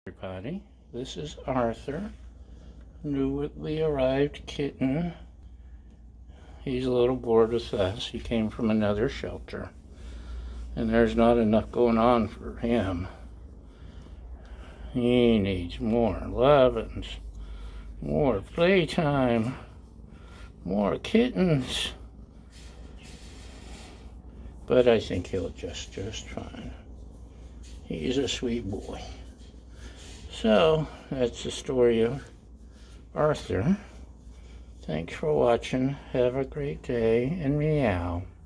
Everybody, this is Arthur, newly arrived kitten. He's a little bored with us. He came from another shelter, and there's not enough going on for him. He needs more lovins, more playtime, more kittens. But I think he'll adjust just fine. He's a sweet boy. So, that's the story of Arthur. Thanks for watching. Have a great day, and meow.